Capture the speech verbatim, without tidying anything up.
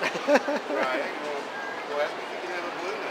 Right. Well, well, ask me if you can have a balloon